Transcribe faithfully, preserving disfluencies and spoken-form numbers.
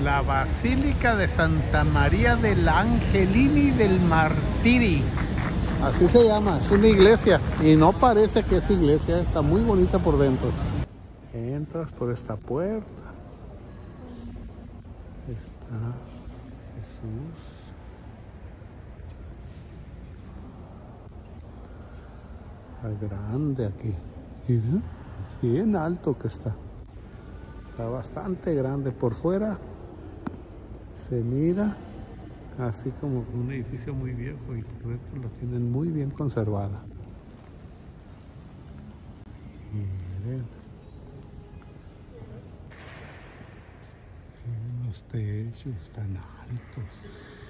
La Basílica de Santa María del Angelini del Martiri. Así se llama, es una iglesia. Y no parece que es iglesia, está muy bonita por dentro. Entras por esta puerta. Está Jesús. Está grande aquí. Mira, bien alto que está. Está bastante grande por fuera. Se mira así como un edificio muy viejo y por dentro lo tienen muy bien conservada. Miren. Miren los techos tan altos.